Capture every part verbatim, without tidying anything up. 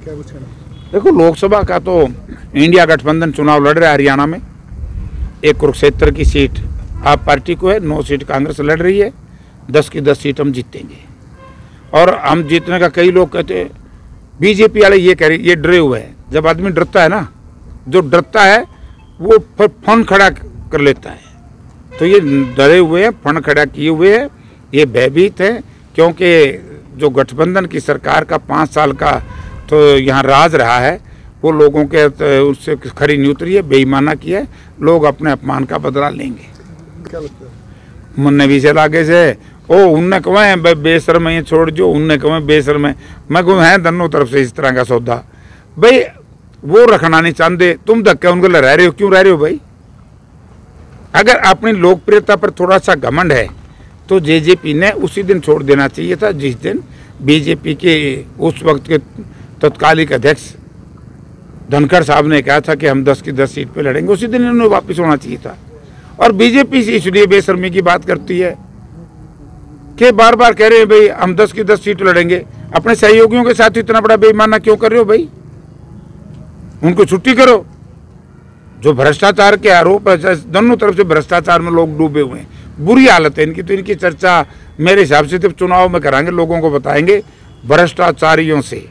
क्या कुछ कहना? देखो, लोकसभा का तो इंडिया गठबंधन चुनाव लड़ रहा है हरियाणा में। एक कुरुक्षेत्र की सीट आप पार्टी को है, नौ सीट कांग्रेस लड़ रही है, दस की दस सीट हम जीतेंगे। और हम जीतने का कई लोग कहते हैं, बीजेपी वाले ये कह रहे ये डरे हुए हैं। जब आदमी डरता है ना, जो डरता है वो फिर फंड खड़ा कर लेता है। तो ये डरे हुए हैं, फंड खड़ा किए हुए हैं, ये भयभीत है, क्योंकि जो गठबंधन की सरकार का पाँच साल का तो यहाँ राज रहा है, वो लोगों के उससे खरी नहीं उतरी है, बेईमाना किया है। लोग अपने अपमान का बदला लेंगे। क्या लगता है? मुन्ने भी चल आगे से ओ उनने कहे भाई बेशर्म ये छोड़ जो, उनने कहे बेशर्म है, मैं कहूँ है दोनों तरफ से इस तरह का सौदा। भाई वो रखना नहीं चाहते, तुम धक्के उनको रह रहे हो, क्यों रह रहे हो भाई? अगर अपनी लोकप्रियता पर थोड़ा सा घमंड है तो जेजेपी ने उसी दिन छोड़ देना चाहिए था जिस दिन बीजेपी के उस वक्त के तत्कालिक अध्यक्ष धनखड़ साहब ने कहा था कि हम दस की दस सीट पे लड़ेंगे। उसी दिन इन्होंने वापस होना चाहिए था। और बीजेपी से इसलिए बेशर्मी की बात करती है कि बार बार कह रहे हैं भाई हम दस की दस सीट लड़ेंगे। अपने सहयोगियों के साथ इतना बड़ा बेईमाना क्यों कर रहे हो भाई? उनको छुट्टी करो। जो भ्रष्टाचार के आरोप है, दोनों तरफ से भ्रष्टाचार में लोग डूबे हुए हैं, बुरी हालत है इनकी। तो इनकी चर्चा मेरे हिसाब से सिर्फ चुनाव में कराएंगे, लोगों को बताएंगे भ्रष्टाचारियों से,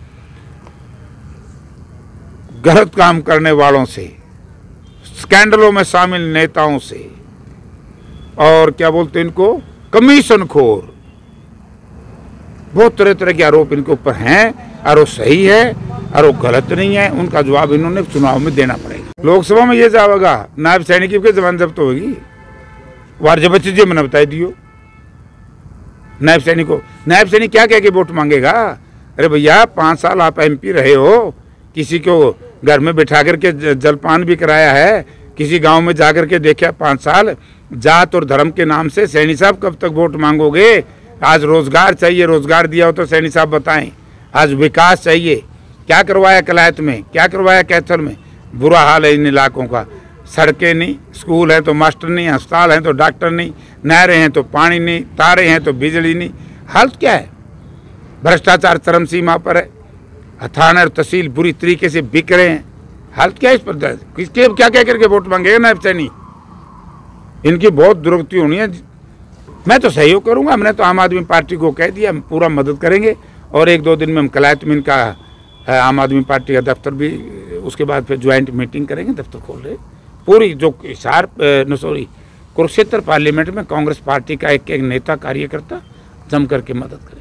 गलत काम करने वालों से, स्कैंडलों में शामिल नेताओं से, और क्या बोलते हैं इनको, कमीशन खोर। बहुत तरह तरह के आरोप इनके ऊपर हैं, और वो सही है और वो गलत नहीं है। उनका जवाब इन्होंने चुनाव में देना पड़ेगा। लोकसभा में ये जाएगा, नायब सैनिक के जबान जब्त होगी। वार जब जी मैंने बताई दियो नायब सैनिक को, नायब सैनिक क्या कह के वोट मांगेगा? अरे भैया पाँच साल आप एमपी रहे हो, किसी को घर में बिठा करके जलपान भी कराया है, किसी गांव में जाकर के देखा पाँच साल। जात और धर्म के नाम से सैनी साहब कब तक वोट मांगोगे? आज रोजगार चाहिए, रोजगार दिया हो तो सैनी साहब बताएं। आज विकास चाहिए, क्या करवाया कलायत में, क्या करवाया कैथल में? बुरा हाल है इन इलाकों का। सड़कें नहीं, स्कूल है तो मास्टर नहीं, अस्पताल है तो डॉक्टर नहीं, नहरें हैं तो पानी नहीं, तारे हैं तो बिजली नहीं। हालत क्या है? भ्रष्टाचार चरम सीमा पर है, थाना और तहसील बुरी तरीके से बिक रहे हैं। हालत क्या है इस पर? किसके क्या क्या करके वोट मांगेगा नायब सैनिक? इनकी बहुत दुर्गति होनी है। मैं तो सहयोग करूंगा, हमने तो आम आदमी पार्टी को कह दिया हम पूरा मदद करेंगे। और एक दो दिन में हम कलायत में इनका आम आदमी पार्टी का दफ्तर भी, उसके बाद फिर ज्वाइंट मीटिंग करेंगे, दफ्तर खोल रहे। पूरी जो हिसार न सॉरी कुरुक्षेत्र पार्लियामेंट में कांग्रेस पार्टी का एक एक नेता कार्यकर्ता जम करके मदद करें।